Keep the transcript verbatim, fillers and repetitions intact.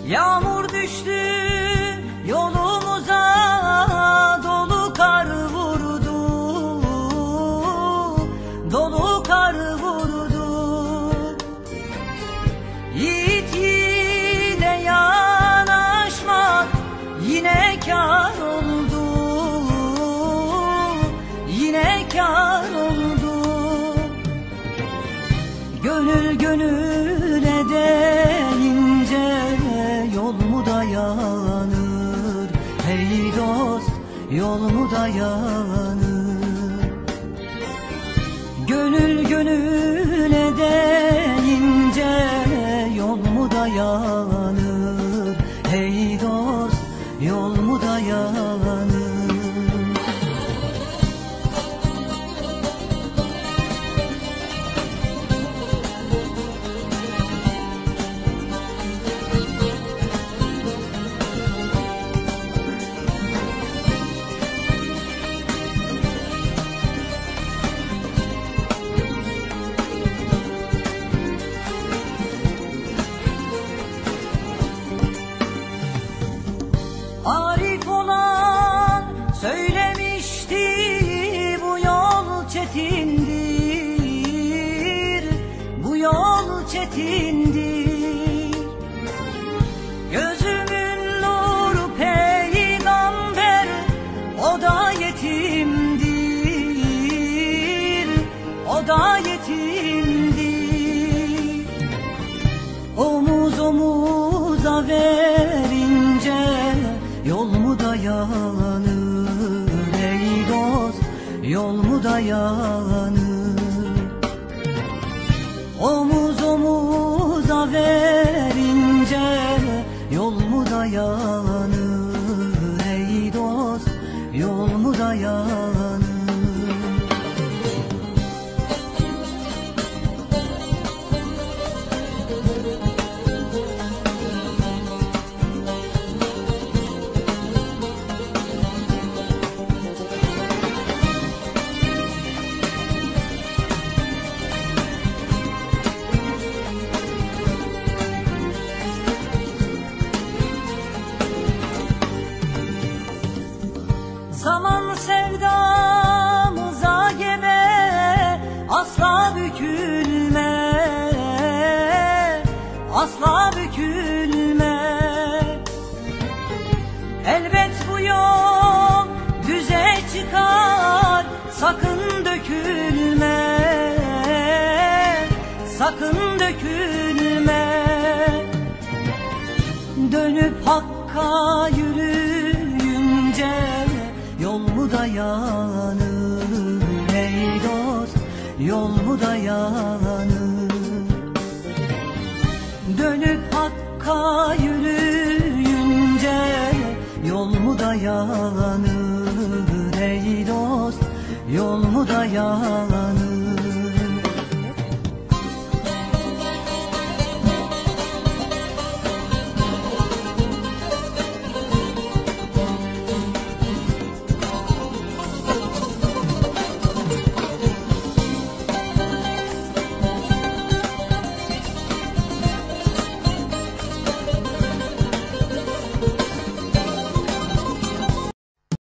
Yağmur düştü yolumuza, dolu kar vurdu, dolu kar vurdu. Yiğit yiğide yanaşmak yine kâr oldu, yine kâr oldu. Gönül gönüle deyince yol mu dayanır? Hey dost, yol mu dayanır? Gönül gönüle deyince yol mu dayanır? Hey dost, yol mu dayanır? Arif olan söylemişti, bu yol çetindir, bu yol çetindir. Gözümün nuru peygamber, o da yetimdir, o da yetimdir. Omuz omuza verince yol mu dayanır? Ey dost, yol mu dayanır? Omuz omuza verince yol mu dayanır? Ey dost, yol mu dayanır? Zaman sevdamıza gebe, asla bükülme, asla bükülme. Elbet bu yol düze çıkar, sakın dökülme, sakın dökülme. Dönüp Hakk'a yürüyünce yol mu dayanır? Ey dost, yol mu dayanır? Dönüp Hakk'a yürüyünce yol mu dayanır? Ey dost, yol mu dayanır?